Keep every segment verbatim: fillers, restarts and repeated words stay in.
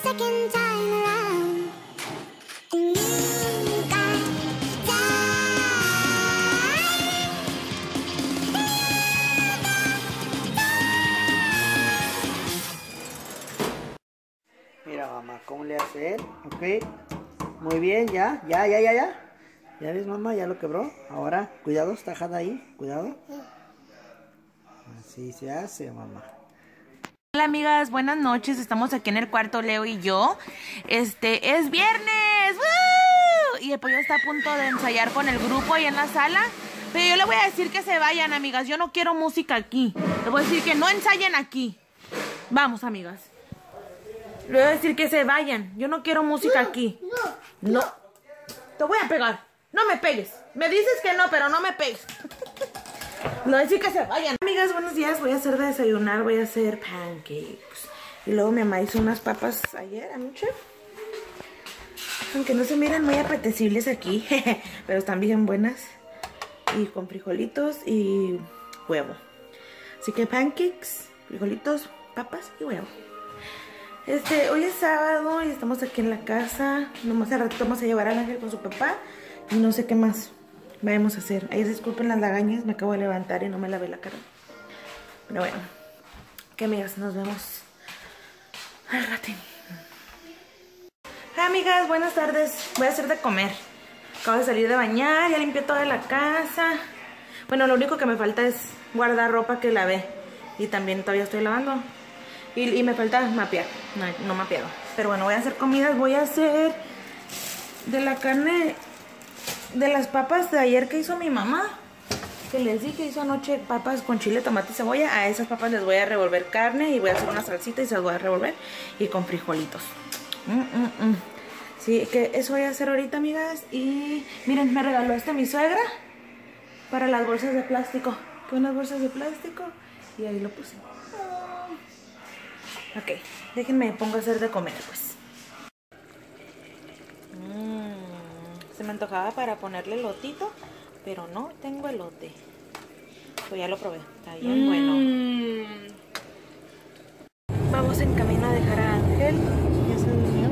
second time around. And you got Mira, mamá, ¿cómo le hace él? Ok. Muy bien, ya, ya, ya, ya, ya. ¿Ya ves, mamá? Ya lo quebró. Ahora, cuidado, está jada ahí. Cuidado. Así se hace, mamá. Hola amigas, buenas noches. Estamos aquí en el cuarto, Leo y yo. Este, es viernes. ¡Woo! Y el pollo está a punto de ensayar con el grupo ahí en la sala. Pero yo le voy a decir que se vayan, amigas. Yo no quiero música aquí. Le voy a decir que no ensayen aquí. Vamos, amigas. Le voy a decir que se vayan. Yo no quiero música aquí. No. Te voy a pegar. No me pegues. Me dices que no, pero no me pegues. No decir que se vayan. Amigas, buenos días. Voy a hacer de desayunar. Voy a hacer pancakes. Y luego mi mamá hizo unas papas ayer anoche. Aunque no se miren muy apetecibles aquí. Pero están bien buenas. Y con frijolitos y huevo. Así que pancakes, frijolitos, papas y huevo. Este, hoy es sábado y estamos aquí en la casa. Nomás al rato vamos a llevar al Ángel con su papá. Y no sé qué más vamos a hacer. Ahí disculpen las lagañas, me acabo de levantar y no me lavé la cara. Pero bueno, que amigas, nos vemos al ratín. Hola amigas, buenas tardes. Voy a hacer de comer. Acabo de salir de bañar, ya limpié toda la casa. Bueno, lo único que me falta es guardar ropa que lavé. Y también todavía estoy lavando. Y, y me falta mapear. No, no mapeado. Pero bueno, voy a hacer comidas. Voy a hacer de la carne, de las papas de ayer que hizo mi mamá. Que les dije que hizo anoche papas con chile, tomate y cebolla. A esas papas les voy a revolver carne y voy a hacer una salsita y se las voy a revolver. Y con frijolitos. Mm, mm, mm. Sí, que eso voy a hacer ahorita, amigas. Y miren, me regaló este mi suegra para las bolsas de plástico. Que unas bolsas de plástico. Y ahí lo puse. Ok, déjenme pongo a hacer de comer, pues. Mm, se me antojaba para ponerle elotito, pero no tengo elote. Pues ya lo probé, está bien mm. bueno. Vamos en camino a dejar a Ángel. Ya se durmió.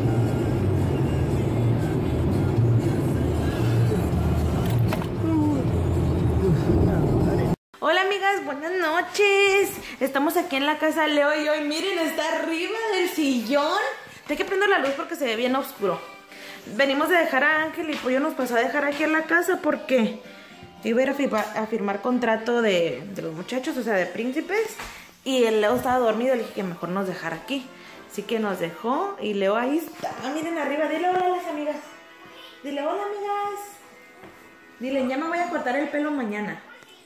Hola amigas, buenas noches. Estamos aquí en la casa de Leo y hoy miren, está arriba del sillón. Tengo que prender la luz porque se ve bien oscuro. Venimos de dejar a Ángel y pues yo nos pasó a dejar aquí en la casa porque iba a ir a firmar, a firmar contrato de, de los muchachos, o sea de príncipes. Y el Leo estaba dormido, le dije que mejor nos dejara aquí. Así que nos dejó y Leo ahí está. Miren arriba, dile hola a las amigas. Dile hola amigas. Dile, ya me voy a cortar el pelo mañana.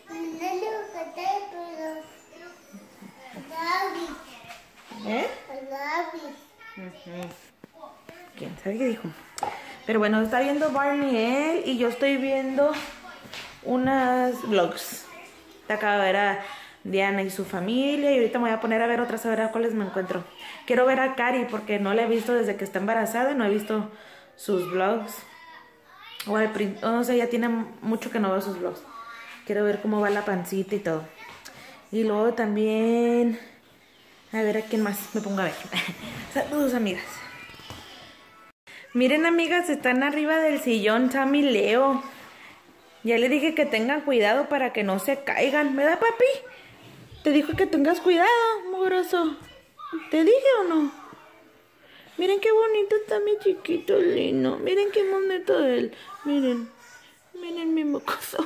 ¿Eh? Uh-huh. ¿Quién sabe qué dijo? Pero bueno, está viendo Barney él y yo estoy viendo unas vlogs. Te acabo de ver a Diana y su familia y ahorita me voy a poner a ver otras, a ver a cuáles me encuentro. Quiero ver a Cari porque no la he visto desde que está embarazada, no he visto sus vlogs. O al prin... no sé, ya tiene mucho que no veo sus vlogs. Quiero ver cómo va la pancita y todo. Y luego también... A ver a quién más me pongo a ver. Saludos, amigas. Miren, amigas, están arriba del sillón Sam y Leo. Ya le dije que tengan cuidado para que no se caigan. ¿Verdad, papi? Te dijo que tengas cuidado, mugroso. ¿Te dije o no? Miren qué bonito está mi chiquito lindo. Miren qué bonito él. Miren. Miren mi mocoso.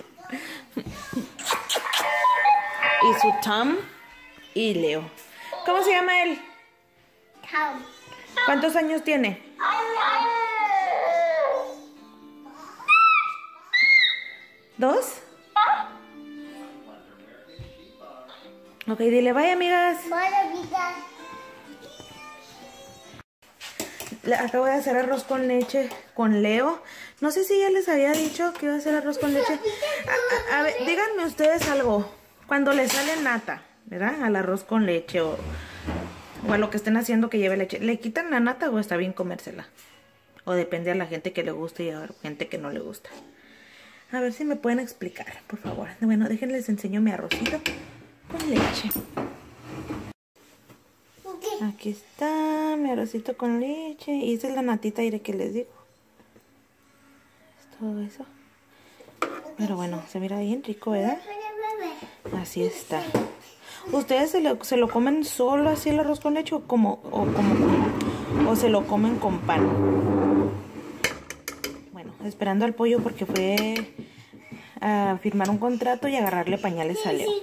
Y su Tom y Leo. ¿Cómo se llama él? Tom. ¿Cuántos años tiene? ¿Dos? Ok, dile bye, amigas. Bye, amigas. Acabo de hacer arroz con leche con Leo. No sé si ya les había dicho que iba a hacer arroz con leche. A, a, a ver, díganme ustedes algo. Cuando le sale nata, ¿verdad? Al arroz con leche o, o a lo que estén haciendo que lleve leche. ¿Le quitan la nata o está bien comérsela? O depende a la gente que le guste y a la gente que no le gusta. A ver si me pueden explicar, por favor. Bueno, déjenles les enseño mi arrocito con leche. Aquí está mi arrocito con leche. Y esa es la natita, diré que les digo. Es todo eso. Pero bueno, se mira bien rico, ¿verdad? Así está. ¿Ustedes se lo, se lo comen solo así el arroz con leche o como, o como o se lo comen con pan? Bueno, esperando al pollo porque fue a firmar un contrato y agarrarle pañales a Leo.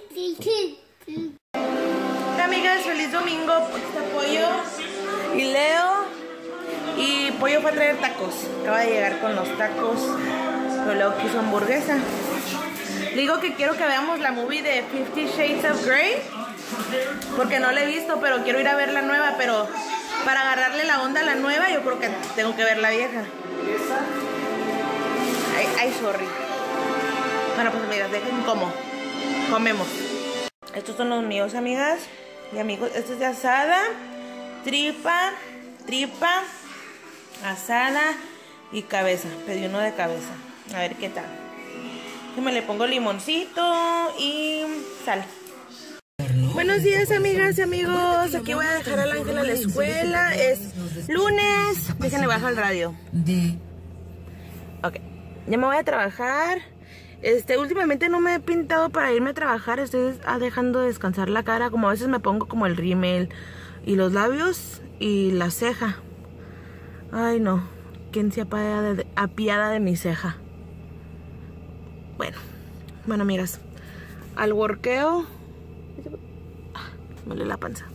Hola amigas, feliz domingo. Está Pollo y Leo. Y Pollo fue a traer tacos. Acaba de llegar con los tacos. Pero Leo quiso hamburguesa. Digo que quiero que veamos la movie de Fifty Shades of Grey, porque no la he visto, pero quiero ir a ver la nueva. Pero para agarrarle la onda a la nueva, yo creo que tengo que ver la vieja. Ay, ay, sorry. Bueno, pues amigas, dejen como comemos. Estos son los míos, amigas y amigos. Esto es de asada, tripa, tripa, asada y cabeza. Pedí uno de cabeza. A ver qué tal. Me le pongo limoncito y sal. Buenos días, amigas y amigos. Aquí voy a dejar al Ángel a la escuela. Es lunes. Déjenle bajar el radio. Ok. Ya me voy a trabajar. Este, últimamente no me he pintado para irme a trabajar. Estoy dejando descansar la cara. Como a veces me pongo como el rímel y los labios y la ceja. Ay, no. ¿Quién se apiada de, apiada de mi ceja? Bueno, bueno, amigas, al workeo. Ah, me duele la panza.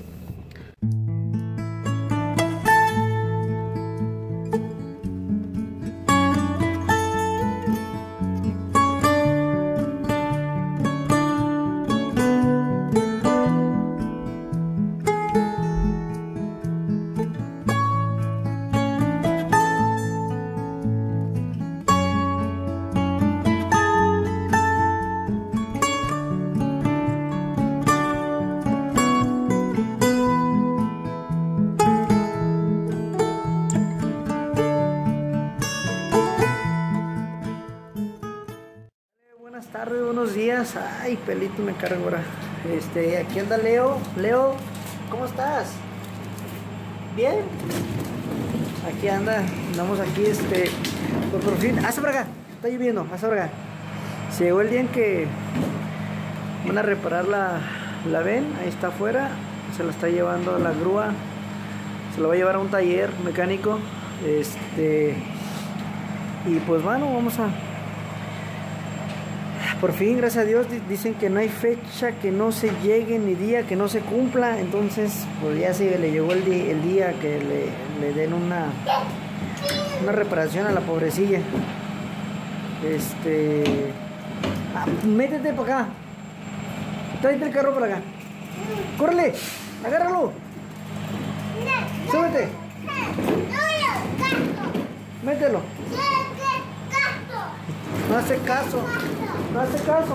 Tarde, buenos días. Ay, pelito me cargo ahora. Este, aquí anda Leo. Leo, ¿cómo estás? ¿Bien? Aquí anda, andamos aquí, este, pues por fin. Hasta por acá, está lloviendo, hasta por acá. Se llegó el día en que van a reparar la, la ven, ahí está afuera. Se la está llevando la grúa. Se la va a llevar a un taller mecánico. Este, y pues bueno, vamos a. Por fin, gracias a Dios, dicen que no hay fecha que no se llegue ni día que no se cumpla. Entonces, pues ya se le llegó el día, el día que le, le den una, una reparación a la pobrecilla. Este... Ah, métete para acá. Tráete el carro para acá. ¡Córrele! ¡Agárralo! ¡Súbete! ¡Mételo! No hace caso. No hace caso.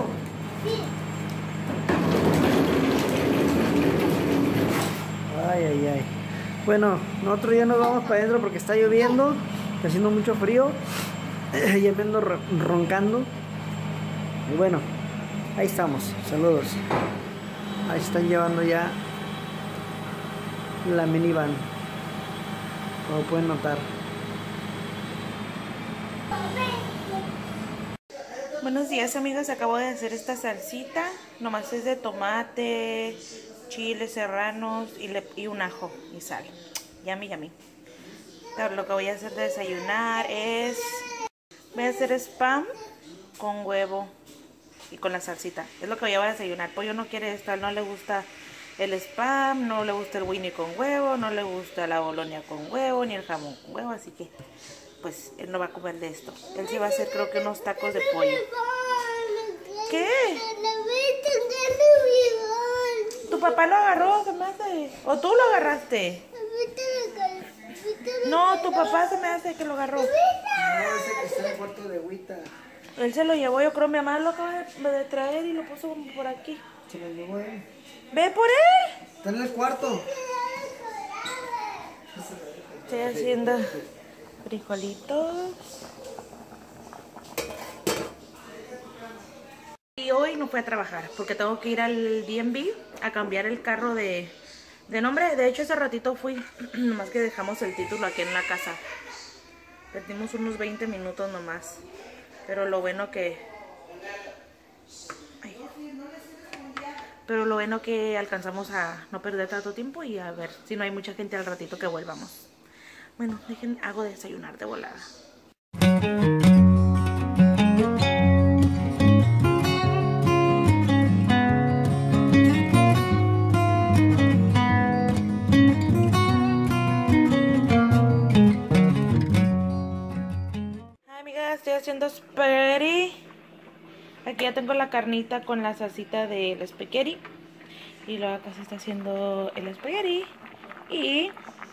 Ay, ay, ay. Bueno, nosotros ya nos vamos para adentro porque está lloviendo. Está haciendo mucho frío. Ya me ando roncando. Y bueno, ahí estamos. Saludos. Ahí están llevando ya la minivan, como pueden notar. Buenos días, amigos. Acabo de hacer esta salsita. Nomás es de tomate, chiles serranos y, le, y un ajo y sal. Yummy, yummy. Pero lo que voy a hacer de desayunar es... Voy a hacer spam con huevo y con la salsita. Es lo que voy a desayunar. Pollo no quiere esto. A él no le gusta el spam, no le gusta el winnie con huevo, no le gusta la bolonia con huevo, ni el jamón con huevo. Así que... pues él no va a comer de esto. Él sí va a hacer, creo que unos tacos de pollo. ¿Qué? ¿Tu papá lo agarró? ¿Se me hace? ¿O tú lo agarraste? No, tu papá se me hace que lo agarró. No, ese que está en el cuarto de agüita. Él se lo llevó, yo creo mi mamá lo acaba de traer y lo puso como por aquí. Se lo llevó él. ¡Ve por él! Está en el cuarto. Estoy haciendo frijolitos. Y hoy no fui a trabajar porque tengo que ir al D M V a cambiar el carro de, De nombre, de hecho, ese ratito fui. Nomás que dejamos el título aquí en la casa. Perdimos unos veinte minutos nomás. Pero lo bueno que... Ay. Pero lo bueno que alcanzamos a no perder tanto tiempo y a ver si no hay mucha gente al ratito que vuelvamos. Bueno, dejen, hago desayunar de volada. Ay, amiga, estoy haciendo spaghetti. Aquí ya tengo la carnita con la salsita del spaghetti. Y luego acá se está haciendo el spaghetti. Y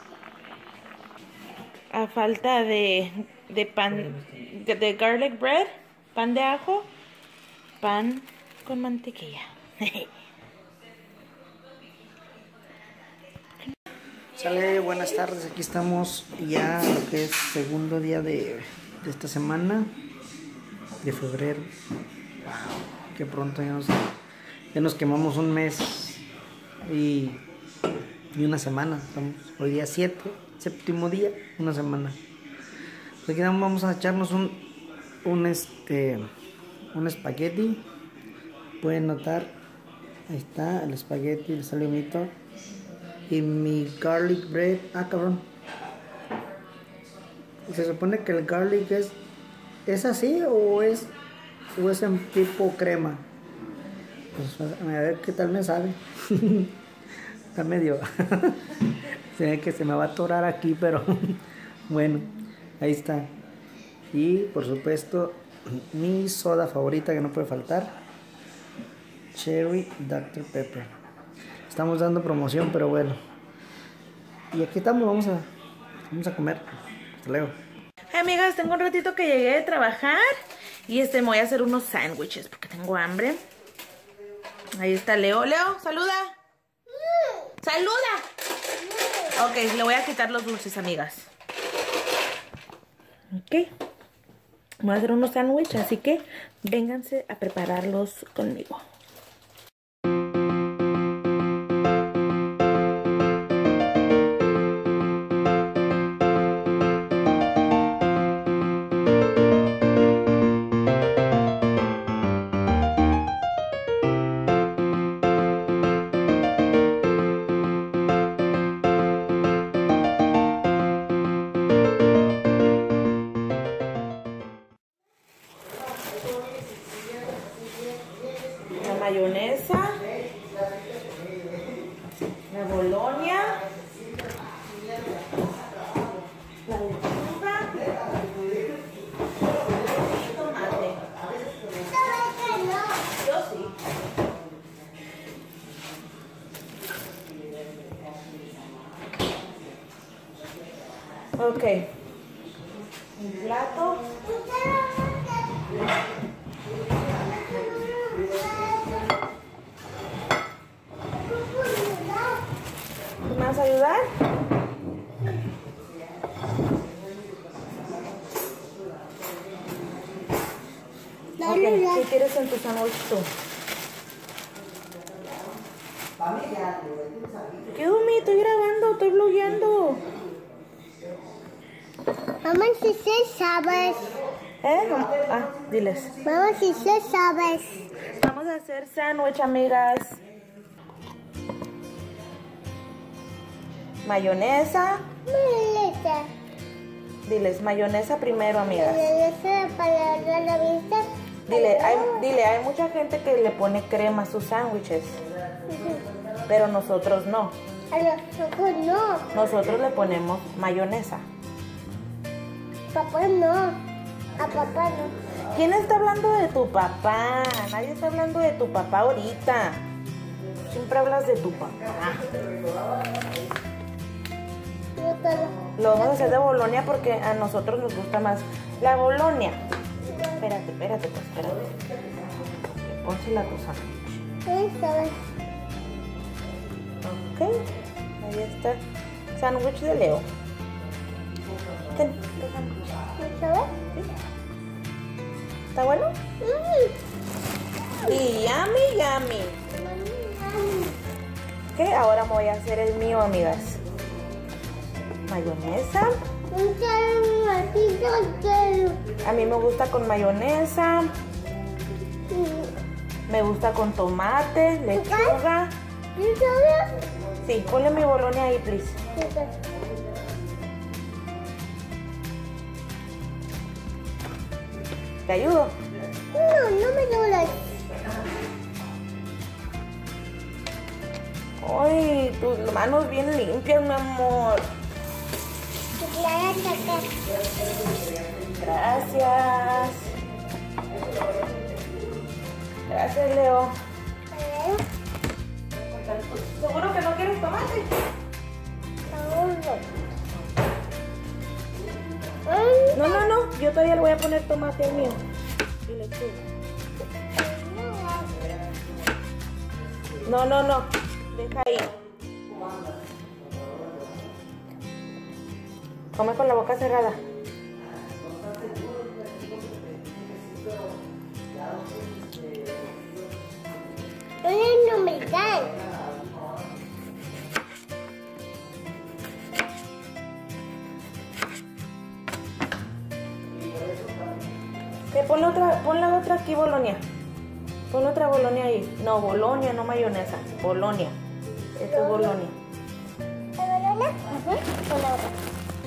a falta de, de pan, de, de garlic bread, pan de ajo, pan con mantequilla. Sale, buenas tardes, aquí estamos ya lo que es segundo día de, de esta semana de febrero. Wow, que pronto ya nos, ya nos quemamos un mes y, y una semana. Estamos hoy día siete, séptimo día, una semana. Aquí vamos a echarnos un, un este un espagueti. Pueden notar, ahí está el espagueti, el salomito y mi garlic bread. Ah, cabrón. Se supone que el garlic es ¿es así o es o es en tipo crema? Pues a ver qué tal me sabe. Está medio se ve que se me va a atorar aquí, pero bueno, ahí está. Y por supuesto mi soda favorita que no puede faltar, Cherry doctor Pepper. Estamos dando promoción, pero bueno. Y aquí estamos, vamos a vamos a comer. Hasta luego. Hey, amigas, tengo un ratito que llegué de trabajar y este me voy a hacer unos sándwiches porque tengo hambre. Ahí está Leo. Leo, saluda. ¡Saluda! Ok, le voy a quitar los dulces, amigas. Ok. Voy a hacer unos sándwiches, así que vénganse a prepararlos conmigo. Mayonesa, la bolonia, la lechuga y tomate. Yo sí. Ok. Un plato. ¿Me vas a ayudar? Okay. ¿Qué quieres en tu sándwich tú? ¿Qué, Umi? Estoy grabando, estoy vlogueando. Mamá, si se sabes. ¿Eh? Ah, diles. Mamá, si se sabes. Vamos a hacer sándwich, amigas. Mayonesa. Mayonesa. Diles, mayonesa primero, amigas. Mayonesa para la vista. Dile, hay, dile, hay mucha gente que le pone crema a sus sándwiches. Pero nosotros no. A los ojos no. Nosotros le ponemos mayonesa. Papá no. A papá no. ¿Quién está hablando de tu papá? Nadie está hablando de tu papá ahorita. Siempre hablas de tu papá. Lo vamos a hacer de bolonia porque a nosotros nos gusta más la bolonia. Espérate, espérate, pues, espérate. Pónsela a tu sándwich. Sí, sabes. Ok, ahí está. Sándwich de Leo. Ten, tu sándwich. ¿Sabes? ¿Sí? ¿Está bueno? Mm. Y yummy, yummy. que ahora me voy a hacer el mío, amigas. Mayonesa. A mí me gusta con mayonesa. Me gusta con tomate, lechuga. Sí, ponle mi bolonia ahí, please. ¿Te ayudo? No, no me duele. Ay, tus manos bien limpias, mi amor. Gracias. Gracias, Leo. ¿Seguro que no quieres tomate? No, no, no. Yo todavía le voy a poner tomate al mío. Y lechuga. No, no, no. Deja ahí. Come con la boca cerrada. No me cae. ¿Qué? Pon otra, pon la otra aquí, bolonia. Pon otra bolonia ahí. No, bolonia, no mayonesa. Bolonia. Esto es bolonia. ¿La bolonia? Ajá. Con la otra.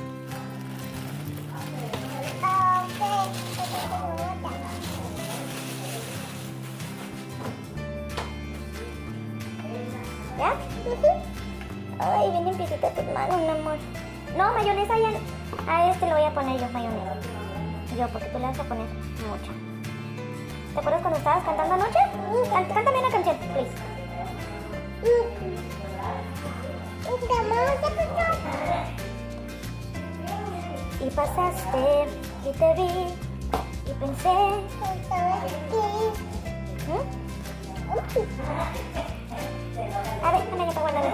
¿Ya? Ay, bien limpiecita tus manos, mi amor. No, mayonesa ya. A este le voy a poner yo mayonesa. Yo, porque tú le vas a poner mucha. ¿Te acuerdas cuando estabas cantando anoche? Can- Cántame una canción, please. Y pasaste, y te vi, y pensé. ¿Mm? A ver, déjame que te guardaré.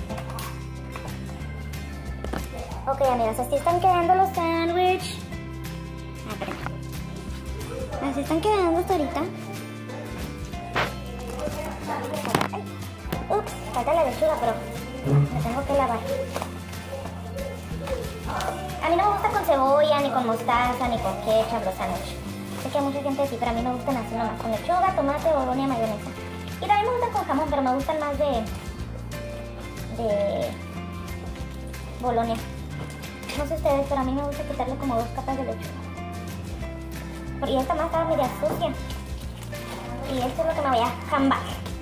Ok, amigas, así están quedando los sándwiches. Ah, espera. Así están quedando hasta ahorita. Ay. Ups, falta la lechuga, pero me tengo que lavar. A mí no me gusta con cebolla, ni con mostaza, ni con ketchup los sándwiches. Sé que hay mucha gente así, pero a mí me gustan así nomás, con lechuga, tomate, bolonia, mayonesa. Y también me gustan con jamón, pero me gustan más de... de... bolonia. No sé ustedes, pero a mí me gusta quitarle como dos capas de lechuga. Y esta más estaba media sucia. Y esto es lo que me voy a jambar.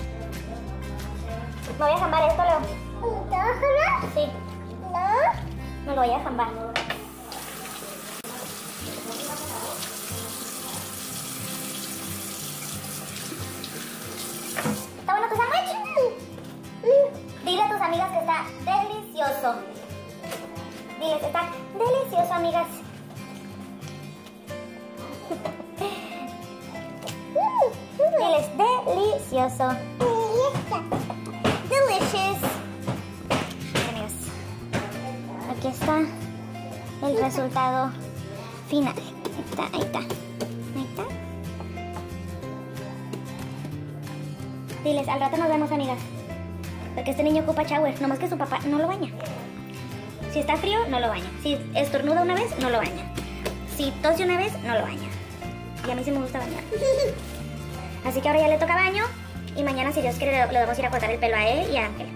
¿Me voy a jambar esto, Leo? ¿Te vas a jambar? Sí. ¿No? Me lo voy a jambar. ¿Está bueno tu sándwich? Dile a tus amigas que está delicioso. Diles, está delicioso, amigas. Diles, delicioso. Delicious. Amigas, aquí está el resultado final. Ahí está, ahí está. Ahí está. Diles, al rato nos vemos, amigas. Porque este niño ocupa shower, nomás que su papá no lo baña. Si está frío, no lo baña. Si estornuda una vez, no lo baña. Si tose una vez, no lo baña. Y a mí sí me gusta bañar. Así que ahora ya le toca baño. Y mañana, si Dios quiere, le, le vamos a ir a cortar el pelo a él y a Ángel.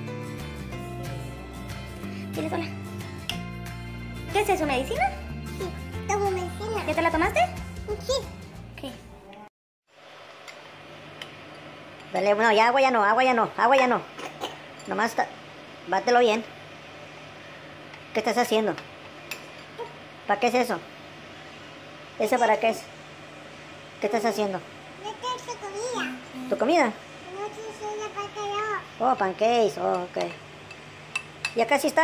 Diles hola. ¿Qué es eso, medicina? Sí, tomo medicina. ¿Ya te la tomaste? Sí. Ok. Dale, bueno, ya agua ya no, agua ya no, agua ya no. Nomás, ta- bátelo bien. ¿Qué estás haciendo? ¿Para qué es eso? ¿Eso para qué es? ¿Qué estás haciendo? Esta es tu comida. ¿Tu comida? No sé si es la patada. Oh, pancakes, oh, ok. ¿Ya casi están?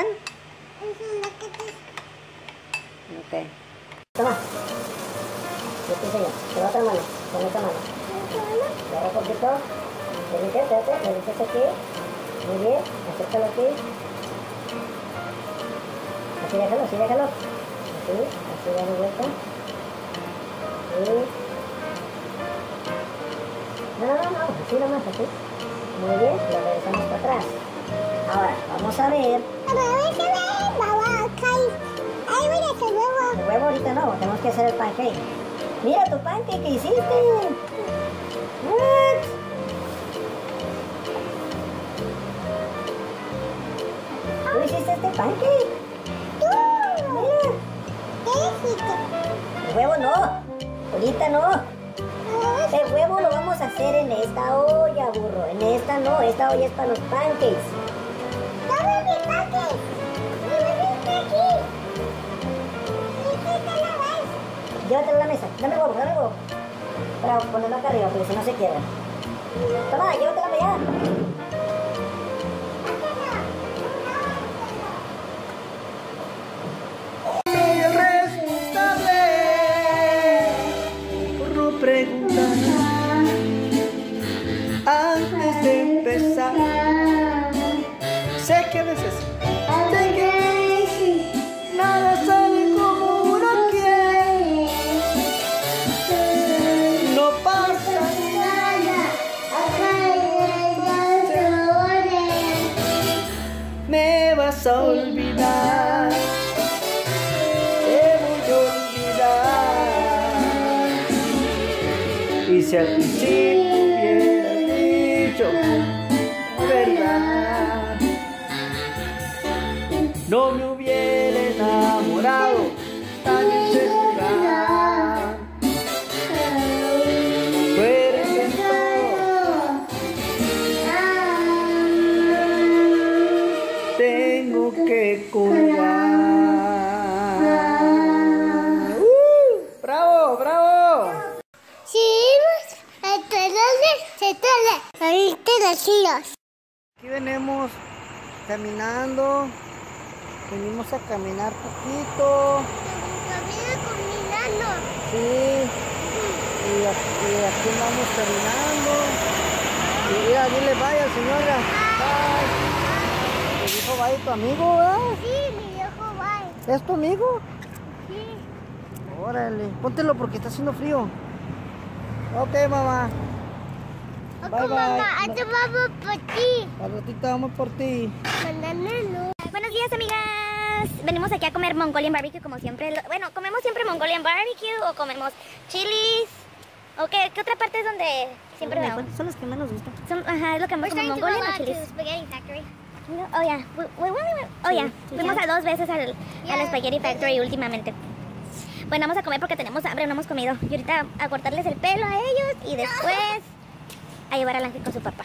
Ok. Toma. Yo te enseño. Con la otra mano, con esta mano. Agarra un poquito. Le limpias, espérate, le limpias aquí. Muy bien, acércalo aquí. Así déjalo, así déjalo. Así, así dale vuelta. Así. No, no, no, no, así nomás, así. Muy bien, lo regresamos para atrás. Ahora, vamos a ver. El huevo ahorita no, tenemos que hacer el pancake. Mira tu pancake que hiciste. What? ¿Tú hiciste este pancake? Mira. El huevo no. Ahorita no. El huevo lo vamos a hacer en esta olla, burro. En esta no, esta olla es para los pancakes. ¡Dame mi pancake! Llévatelo a la mesa. Dame el huevo, dame el huevo. Para ponerlo acá arriba, porque si no se quiebra. Toma, llévatelo allá. Soy el responsable por no preguntar antes de empezar. Sé que a veces, sé que nada sale como uno quiere. No pasa nada, me vas a olvidar. Te voy a olvidar. Y si al principio hubiera dicho verdad, no me hubiera enamorado tan insegura. Tú eres el todo. Tengo que colgar. ¡Uh! ¡Bravo, bravo! Aquí venimos caminando. Venimos a caminar poquito. Sí. Y aquí, aquí vamos caminando. Y mira, dile vaya, señora. Bye. Te dijo vaya tu amigo, ¿verdad? Sí, mi viejo bye. ¿Es tu amigo? Sí. Órale. Póntelo porque está haciendo frío. Ok, mamá. Ok, Bye, bye. mamá, ahorita vamos por ti. Al ratito vamos por ti. Bananero. Buenos días, amigas. Venimos aquí a comer Mongolian barbecue como siempre. Lo- Bueno, comemos siempre Mongolian barbecue o comemos chilis. ¿O qué, qué otra parte es donde siempre vemos? Son los que más nos gustan. Son, ajá, es lo que We're como starting to go Mongolian o out to chilis. the Spaghetti Factory. No, oh, yeah. We, we only went- oh, yeah. Fuimos a dos veces al, a la Yeah. Spaghetti Factory últimamente. Bueno, vamos a comer porque tenemos hambre, no hemos comido. Y ahorita a cortarles el pelo a ellos y después a llevar al Ángel con su papá.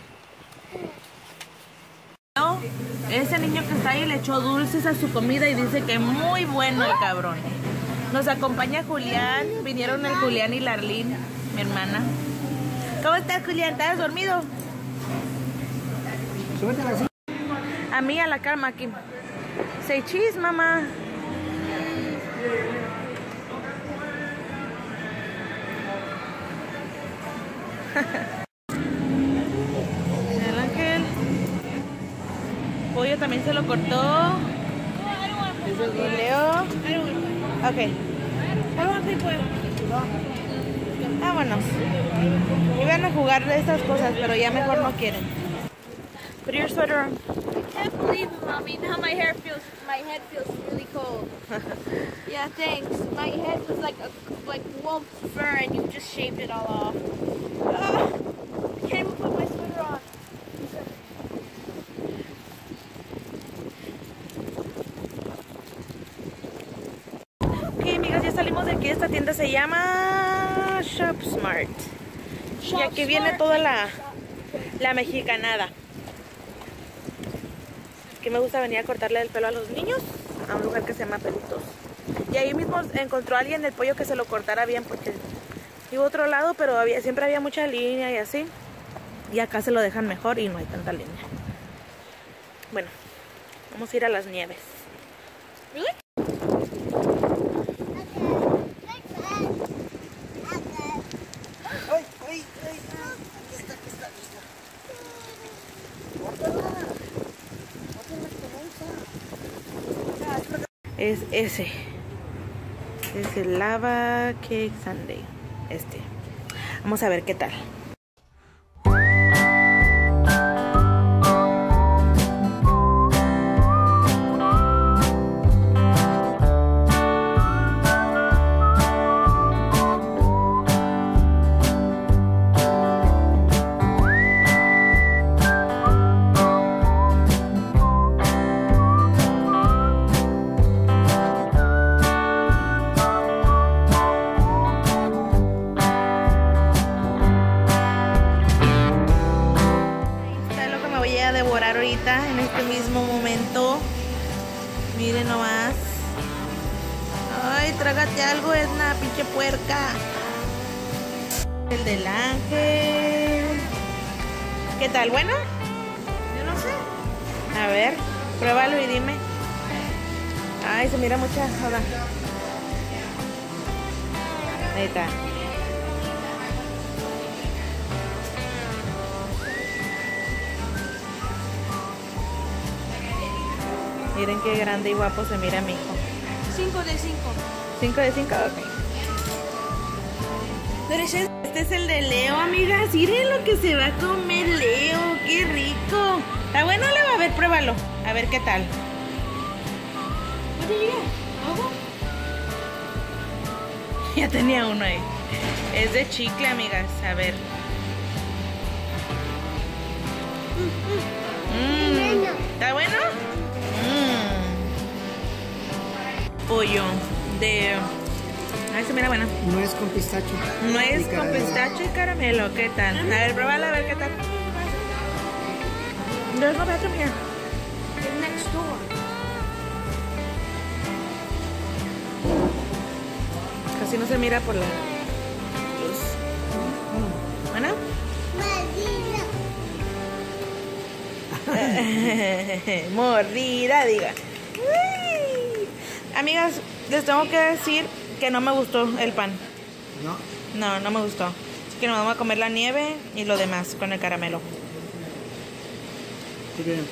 No, ese niño que está ahí le echó dulces a su comida y dice que muy bueno el cabrón. Nos acompaña Julián, vinieron el Julián y la Arlene, mi hermana. ¿Cómo estás, Julián? ¿Estás dormido? Súbete a la silla. A mí a la cama aquí. Say cheese, mamá. El Ángel. Pollo también se lo cortó. Y Leo. Ok. Vámonos. Iban a jugar de estas cosas, pero ya mejor no quieren. Put your sweater on. I can't believe it, Mommy. Now my hair feels, my head feels really cold. Yeah, thanks. My head was like a like wolf fur, and you just shaved it all off. Ah, I can't even put my sweater on. Ok, amigas, ya salimos de aquí. Esta tienda se llama Shop Smart. Y aquí viene toda la, la mexicanada. Que me gusta venir a cortarle el pelo a los niños a un lugar que se llama Pelitos. Y ahí mismo encontró a alguien el pollo que se lo cortara bien porque iba a otro lado, pero había, siempre había mucha línea y así. Y acá se lo dejan mejor y no hay tanta línea. Bueno, vamos a ir a las nieves. Ay, ay, ay. Aquí está, aquí está, aquí está. Córtala. Córtala, Es ese. Es el Lava Cake Sundae. Este. Vamos a ver qué tal. más. Ay, trágate algo, Edna, pinche puerca. El del ángel. ¿Qué tal? ¿Bueno? Yo no sé. A ver, pruébalo y dime. Ay, se mira mucha joda. Ahí está. Miren qué grande y guapo se mira mi hijo. Cinco de cinco. ¿Cinco de cinco? Ok. Este es el de Leo, amigas. Miren lo que se va a comer Leo. ¡Qué rico! ¿Está bueno, Leo? A ver, pruébalo. A ver qué tal. Ya tenía uno ahí. Es de chicle, amigas. A ver. Mm, ¿está bueno? Mm. Pollo de... Ay, se mira bueno. No es con pistacho. No es con pistacho y caramelo. ¿Qué tal? A ver, pruébala, a ver qué tal. There's no bathroom here. It's next door. Casi no se mira por la luz. ¿Bueno? Mordida, diga. Uy. Amigas, les tengo que decir que no me gustó el pan. ¿No? No, no me gustó. Así que nos vamos a comer la nieve y lo demás con el caramelo. Qué bien.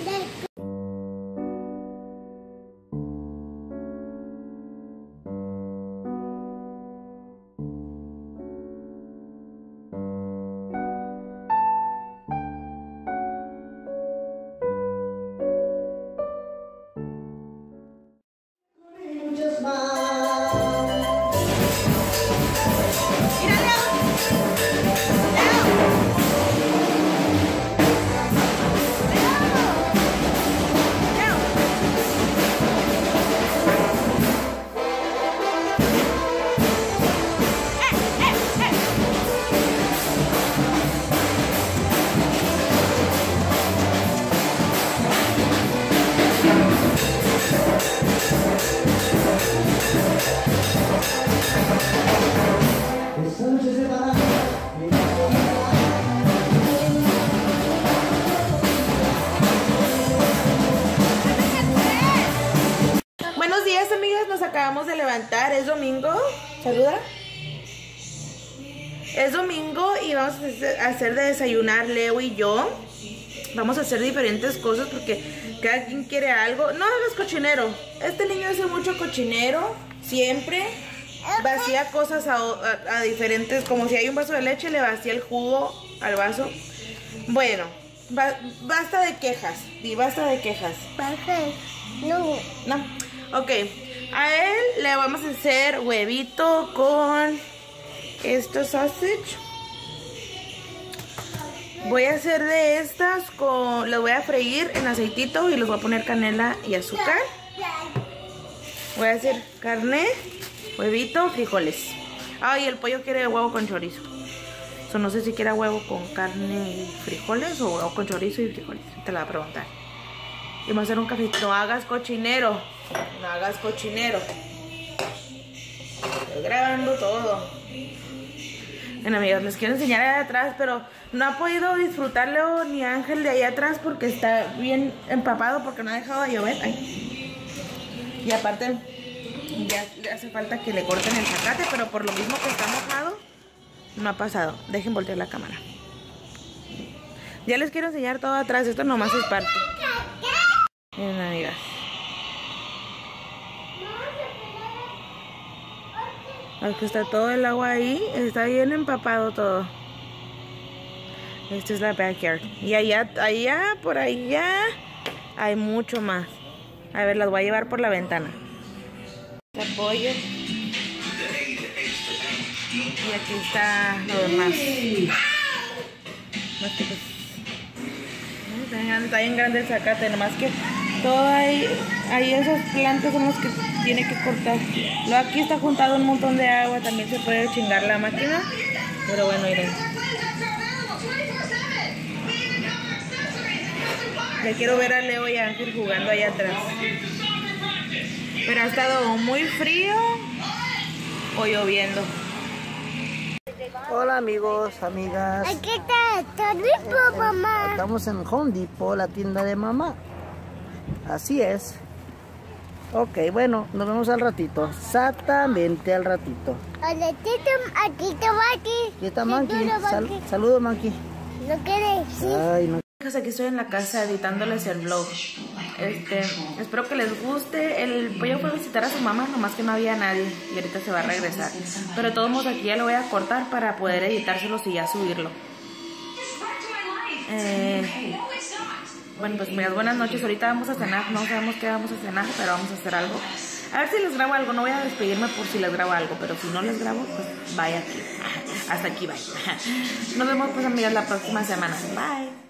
Buenos días, amigas, nos acabamos de levantar, es domingo. Saluda. Es domingo y vamos a hacer de desayunar Leo y yo. Vamos a hacer diferentes cosas porque cada quien quiere algo. No hagas cochinero. Este niño hace mucho cochinero, siempre. Vacía cosas a, a, a diferentes, como si hay un vaso de leche, le vacía el jugo al vaso. Bueno, ba, basta de quejas, y basta de quejas. No. No, ok. A él le vamos a hacer huevito con esto sausage. Voy a hacer de estas con, las voy a freír en aceitito y les voy a poner canela y azúcar. Voy a hacer carne, huevito, frijoles. Ah, y el pollo quiere huevo con chorizo. So, no sé si quiera huevo con carne y frijoles o huevo con chorizo y frijoles. Te la voy a preguntar. Y vamos a hacer un café. No hagas cochinero. No hagas cochinero. Estoy grabando todo. Bueno, amigos, les quiero enseñar allá atrás, pero no ha podido disfrutarlo ni Ángel de allá atrás porque está bien empapado porque no ha dejado de llover. Ay. Y aparte, ya le hace falta que le corten el zacate, pero por lo mismo que está mojado, no ha pasado. Dejen voltear la cámara. Ya les quiero enseñar todo atrás. Esto nomás es parte. Miren, amigas. Aquí está todo el agua ahí. Está bien empapado todo. Esta es la backyard. Y allá, allá, por allá, hay mucho más. A ver, las voy a llevar por la ventana. Este pollo. Y aquí está lo demás. Más que pues, está bien grande, está bien grande el zacate, nomás que todo ahí, ahí esas plantas son las que tiene que cortar. Luego aquí está juntado un montón de agua, también se puede chingar la máquina, pero bueno, miren. Ya quiero ver a Leo y a Ángel jugando allá atrás. Pero ha estado muy frío o lloviendo. Hola amigos, amigas. Aquí está Home Depot, mamá. Estamos en Home Depot, la tienda de mamá. Así es. Ok, bueno, nos vemos al ratito. Exactamente al ratito. Hola, Tito, aquí está Monkey. Aquí está Monkey. Sal Saludos, Monkey. ¿No quieres? Sí. Ay, no. Aquí estoy en la casa editándoles el vlog. Este, espero que les guste. El pollo fue a visitar a su mamá, nomás que no había nadie y ahorita se va a regresar. Pero de todos modos aquí ya lo voy a cortar para poder editárselos y ya subirlo. Eh, bueno, pues miras, buenas noches. Ahorita vamos a cenar. No sabemos qué vamos a cenar, pero vamos a hacer algo. A ver si les grabo algo. No voy a despedirme por si les grabo algo, pero si no les grabo, pues vaya aquí. Hasta aquí, bye. Nos vemos pues amigas la próxima semana. Bye.